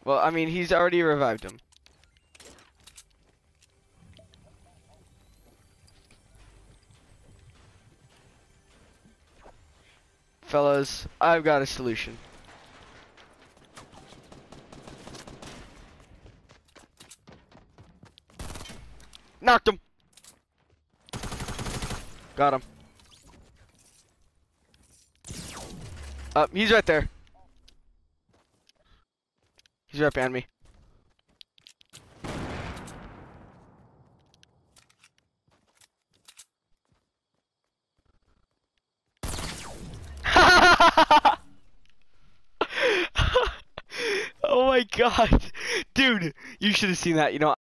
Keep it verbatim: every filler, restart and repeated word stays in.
Well, I mean, he's already revived him. Fellas, I've got a solution. Knocked him. Got him. Up, uh, he's right there. He's right behind me. Oh my god. Dude, you should have seen that, you know.